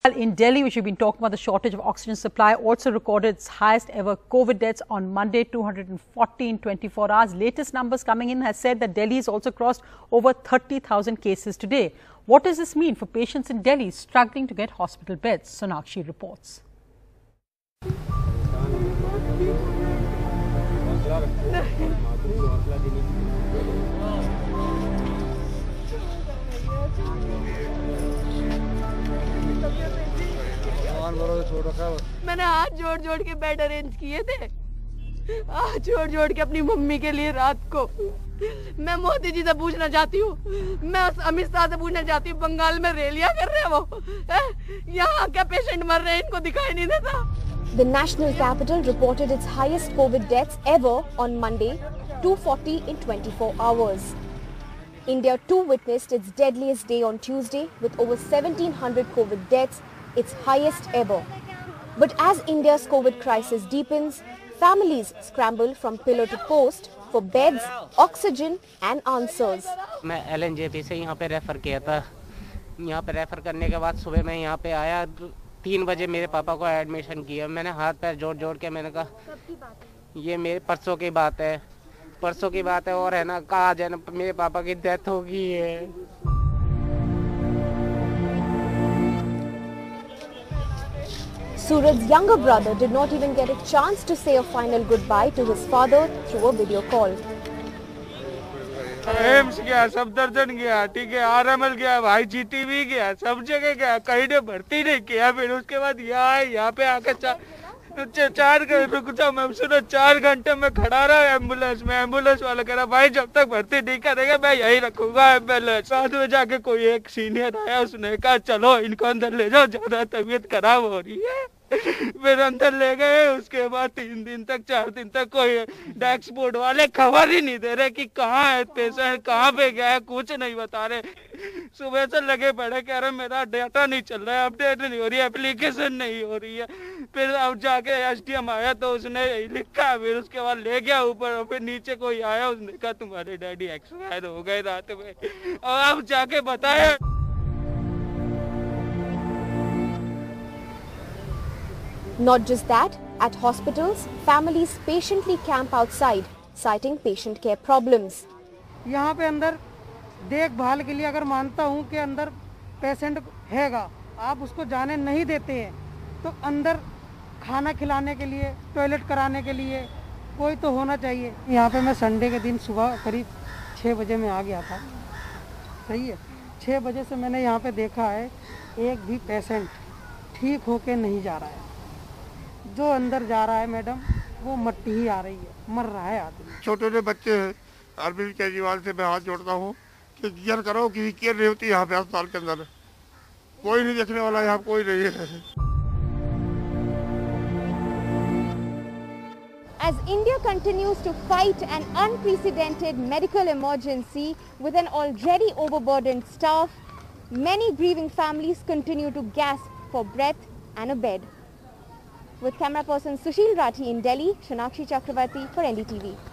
In Delhi, which we've been talking about, the shortage of oxygen supply also recorded its highest ever COVID deaths on Monday, 240 in 24 hours. Latest numbers coming in has said that Delhi has also crossed over 30,000 cases today. What does this mean for patients in Delhi struggling to get hospital beds? Sonakshi reports. मैंने हाथ जोड़ जोड़ के bed arrange किए थे, हाथ जोड़ जोड़ के अपनी मम्मी के लिए रात को। मैं मोदी जी से पूछना चाहती हूँ, मैं अमित शाह से पूछना चाहती हूँ, बंगाल में रैलियां कर रहे हैं वो, यहाँ क्या पेशेंट मर रहे हैं, इनको दिखाई नहीं देता। The national capital reported its highest COVID deaths ever on Monday, 240 in 24 hours. India too witnessed its deadliest day on Tuesday with over 1,700 COVID deaths, its highest ever. But as India's COVID crisis deepens, families scramble from pillar to post for beds, oxygen and answers. मैं LNJP से यहाँ पे refer किया था। यहाँ पे refer करने के बाद सुबह मैं यहाँ पे आया, 3 बजे मेरे पापा को एडमिशन किया। मैंने हाथ पैर जोड़ जोड़ के मैंने कहा ये मेरे परसों की बात है और है ना, कहा जाए ना, मेरे पापा की डेथ हो गई है। Suraj's younger brother did not even get a chance to say a final goodbye to his father through a video call. AIIMS गया, सब दर्जन गया, ठीक है, RML गया, भाई GTV गया, सब जगह गया, कहीं ने भर्ती नहीं किया। फिर उसके बाद यहाँ पे आकर 4 घंटे में खड़ा रहा एम्बुलेंस में। एम्बुलेंस वाला कह रहा भाई जब तक भर्ती नहीं करेगा मैं यही रखूंगा एम्बुलेंस। साथ में जाके कोई एक सीनियर आया, उसने कहा चलो इनको अंदर ले जाओ, ज्यादा तबीयत खराब हो रही है। फिर अंदर ले गए। उसके बाद 3 दिन तक 4 दिन तक कोई डैशबोर्ड वाले खबर ही नहीं दे रहे कि कहाँ है पेशेंट, कहाँ पे गया है, कुछ नहीं बता रहे। सुबह से लगे पड़े, कह रहे मेरा डाटा नहीं चल रहा है, अपडेट नहीं हो रही है, एप्लीकेशन नहीं हो रही है। फिर अब जाके SDM आया तो उसने लिखा, फिर उसके बाद ले गया ऊपर, और फिर नीचे कोई आया, उसने कहा तुम्हारे डैडी एक्सपायर हो गए रात में। और अब जाके बताया। Not just that, at hospitals, families patiently camp outside, citing patient care problems. यहाँ पे अंदर देखभाल के लिए अगर मानता हूँ कि अंदर पेशेंट हैगा, आप उसको जाने नहीं देते हैं, तो अंदर खाना खिलाने के लिए, टॉयलेट कराने के लिए कोई तो होना चाहिए। यहाँ पे मैं संडे के दिन सुबह करीब 6 बजे में आ गया था, सही है। 6 बजे से मैंने यहाँ पे देखा है एक भी पेशेंट ठीक होके नहीं जा रहा है। जो अंदर जा रहा है मैडम, वो मट्टी ही आ रही है, मर रहा है आदमी। छोटे छोटे बच्चे हैं, अरविंद केजरीवाल से मैं हाथ जोड़ता हूँ कि केयर करो, कि केयर नहीं होती यहाँ पे अस्पताल के अंदर। कोई नहीं देखने वाला, यहाँ कोई नहीं है। As India continues to fight an unprecedented medical emergency with an already overburdened staff, many grieving families continue to gasp for breath and a bed. With camera person Sushil Rathi in Delhi, Sonakshi Chakravarti for NDTV.